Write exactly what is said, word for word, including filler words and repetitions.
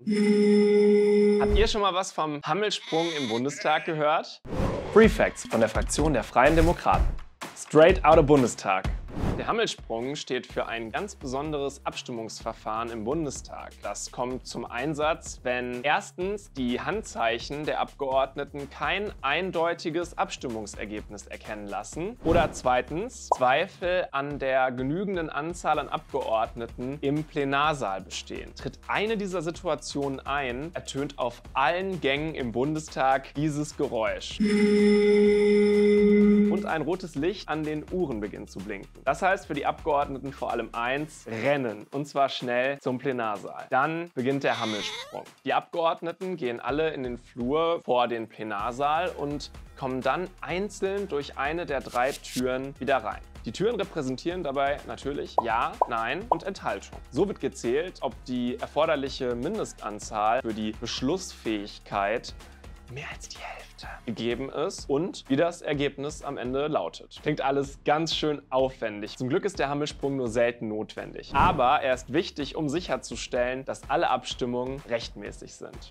Habt ihr schon mal was vom Hammelsprung im Bundestag gehört? Free Facts von der Fraktion der Freien Demokraten. Straight Outta Bundestag. Der Hammelsprung steht für ein ganz besonderes Abstimmungsverfahren im Bundestag. Das kommt zum Einsatz, wenn erstens die Handzeichen der Abgeordneten kein eindeutiges Abstimmungsergebnis erkennen lassen oder zweitens Zweifel an der genügenden Anzahl an Abgeordneten im Plenarsaal bestehen. Tritt eine dieser Situationen ein, ertönt auf allen Gängen im Bundestag dieses Geräusch. Und ein rotes Licht an den Uhren beginnt zu blinken. Das heißt für die Abgeordneten vor allem eins: rennen. Und zwar schnell zum Plenarsaal. Dann beginnt der Hammelsprung. Die Abgeordneten gehen alle in den Flur vor den Plenarsaal und kommen dann einzeln durch eine der drei Türen wieder rein. Die Türen repräsentieren dabei natürlich Ja, Nein und Enthaltung. So wird gezählt, ob die erforderliche Mindestanzahl für die Beschlussfähigkeit mehr als die Hälfte gegeben ist und wie das Ergebnis am Ende lautet. Klingt alles ganz schön aufwendig. Zum Glück ist der Hammelsprung nur selten notwendig. Aber er ist wichtig, um sicherzustellen, dass alle Abstimmungen rechtmäßig sind.